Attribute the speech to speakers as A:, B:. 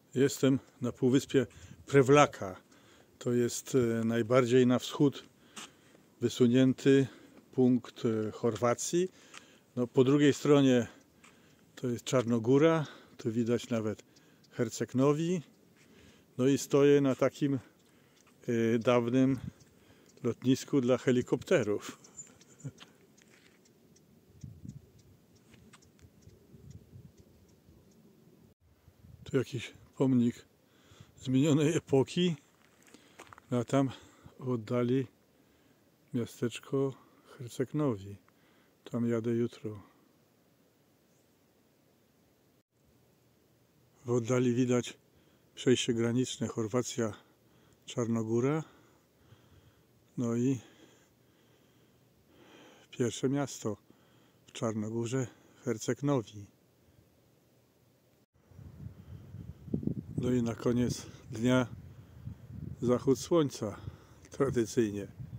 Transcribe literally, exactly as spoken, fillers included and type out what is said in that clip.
A: Jestem na półwyspie Prevlaka. To jest najbardziej na wschód wysunięty punkt Chorwacji. No, po drugiej stronie to jest Czarnogóra, tu widać nawet Herceg Novi. No i stoję na takim y, dawnym lotnisku dla helikopterów. Tu jakiś pomnik z minionej epoki, a tam w oddali miasteczko Herceg Novi. Tam jadę jutro. W oddali widać przejście graniczne Chorwacja-Czarnogóra. No i pierwsze miasto w Czarnogórze, Herceg Novi. No i na koniec dnia zachód słońca, tradycyjnie.